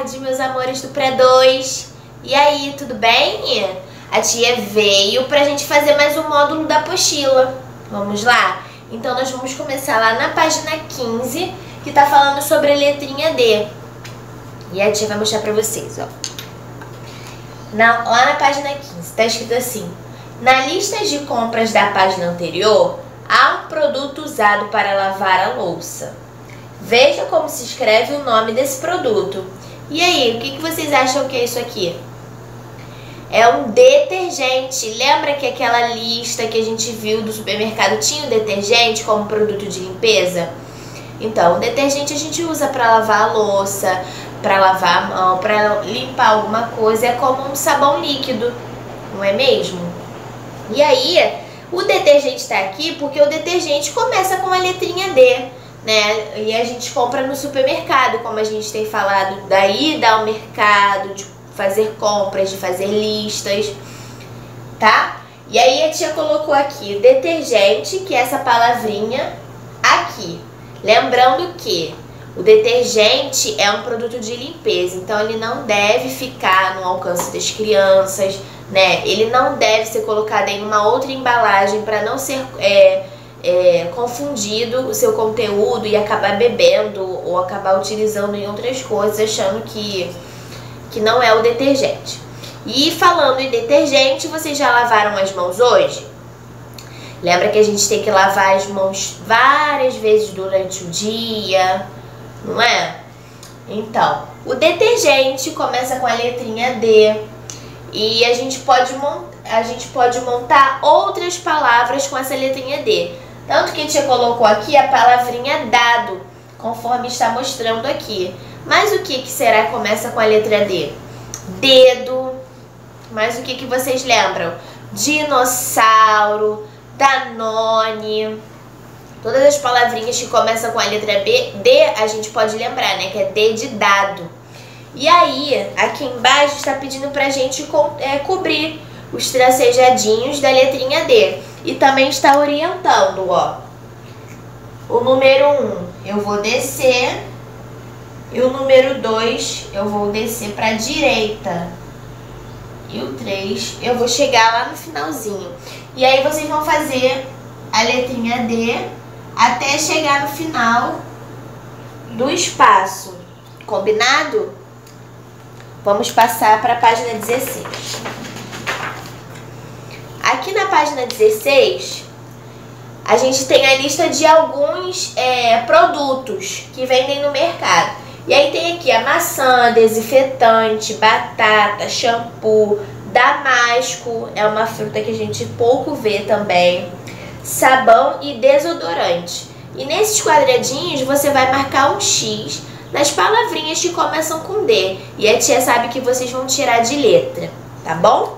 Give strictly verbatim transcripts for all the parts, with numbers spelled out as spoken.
tarde, meus amores do pré dois. E aí, tudo bem? A tia veio pra gente fazer mais um módulo da apostila. Vamos lá? Então nós vamos começar lá na página quinze, que tá falando sobre a letrinha D. E a tia vai mostrar pra vocês, ó. Na, lá na página quinze, tá escrito assim: na lista de compras da página anterior, há um produto usado para lavar a louça. Veja como se escreve o nome desse produto. E aí, o que, que vocês acham que é isso aqui? É um detergente. Lembra que aquela lista que a gente viu do supermercado tinha o detergente como produto de limpeza? Então, o detergente a gente usa para lavar a louça, para lavar a mão, para limpar alguma coisa. É como um sabão líquido, não é mesmo? E aí, o detergente está aqui porque o detergente começa com a letrinha D, né? E a gente compra no supermercado, como a gente tem falado, da ida ao mercado, de fazer compras, de fazer listas, tá? E aí a tia colocou aqui detergente, que é essa palavrinha aqui. Lembrando que o detergente é um produto de limpeza, então ele não deve ficar no alcance das crianças, né? Ele não deve ser colocado em uma outra embalagem para não ser é, é, confundido o seu conteúdo e acabar bebendo ou acabar utilizando em outras coisas, achando que, que não é o detergente. E falando em detergente, vocês já lavaram as mãos hoje? Lembra que a gente tem que lavar as mãos várias vezes durante o dia, não é? Então, o detergente começa com a letrinha D e a gente pode, a gente pode montar outras palavras com essa letrinha D. Tanto que a tia colocou aqui a palavrinha dado, conforme está mostrando aqui. Mas o que, que será que começa com a letra D? Dedo. Mas o que, que vocês lembram? Dinossauro, Danone. Todas as palavrinhas que começam com a letra B, D, a gente pode lembrar, né? Que é D de dado. E aí, aqui embaixo está pedindo pra gente co é, cobrir os tracejadinhos da letrinha D. E também está orientando, ó. O número um, eu vou descer. E o número dois, eu vou descer pra direita. E o três, eu vou chegar lá no finalzinho. E aí vocês vão fazer a letrinha D até chegar no final do espaço. Combinado? Vamos passar para a página dezesseis. Aqui na página dezesseis, a gente tem a lista de alguns é, produtos que vendem no mercado. E aí tem aqui a maçã, desinfetante, batata, shampoo, damasco, é uma fruta que a gente pouco vê também, sabão e desodorante. E nesses quadradinhos você vai marcar um X nas palavrinhas que começam com D. E a tia sabe que vocês vão tirar de letra, tá bom?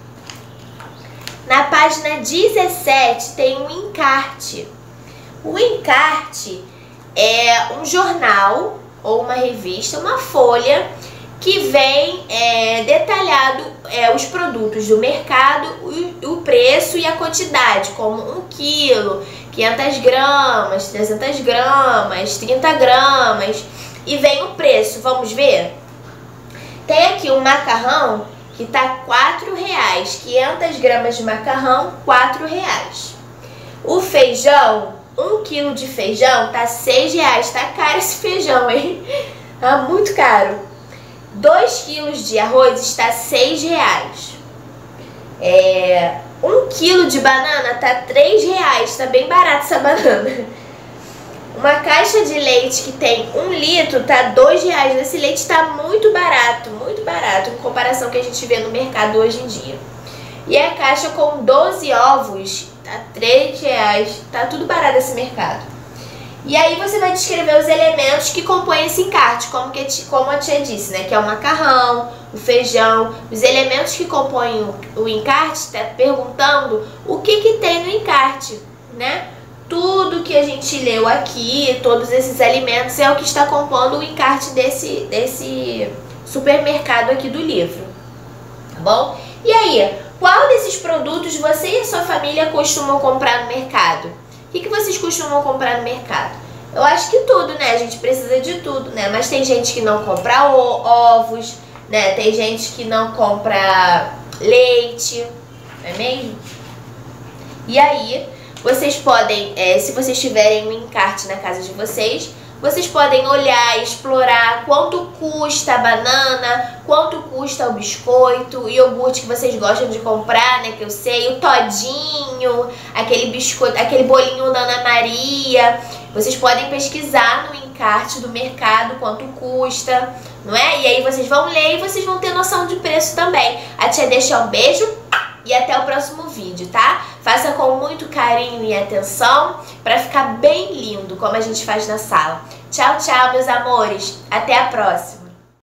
Na página dezessete tem um encarte. O encarte é um jornal ou uma revista, uma folha que vem é, detalhado é, os produtos do mercado, o, o preço e a quantidade, como um quilo, quinhentas gramas, trezentas gramas, trinta gramas, e vem o preço. Vamos ver? Tem aqui um macarrão que tá quatro reais, quinhentas gramas de macarrão, quatro reais. O feijão, um quilo de feijão tá seis reais, tá caro esse feijão, hein? Tá muito caro. dois quilos de arroz está seis reais. É, um quilo de banana tá três reais, tá bem barato essa banana. Uma caixa de leite que tem um litro tá dois reais. Esse leite tá muito barato, muito barato em comparação com o que a gente vê no mercado hoje em dia. E a caixa com doze ovos tá três reais, tá tudo barato esse mercado. E aí você vai descrever os elementos que compõem esse encarte, como, que, como a tia disse, né? Que é o macarrão, o feijão, os elementos que compõem o, o encarte, está perguntando o que, que tem no encarte, né? Tudo que a gente leu aqui, todos esses alimentos, é o que está compondo o encarte desse, desse supermercado aqui do livro, tá bom? E aí, qual desses produtos você e a sua família costumam comprar no mercado? O que, que vocês costumam comprar no mercado? Eu acho que tudo, né? A gente precisa de tudo, né? Mas tem gente que não compra ovos, né? Tem gente que não compra leite, não é mesmo? E aí, vocês podem, é, se vocês tiverem um encarte na casa de vocês, vocês podem olhar e explorar quanto custa a banana, quanto custa o biscoito, o iogurte que vocês gostam de comprar, né, que eu sei, o todinho, aquele biscoito, aquele bolinho da Ana Maria. Vocês podem pesquisar no encarte do mercado quanto custa, não é? E aí vocês vão ler e vocês vão ter noção de preço também. A tia deixa um beijo e até o próximo vídeo, tá? Faça com muito carinho e atenção pra ficar bem lindo, como a gente faz na sala. Tchau, tchau, meus amores. Até a próxima.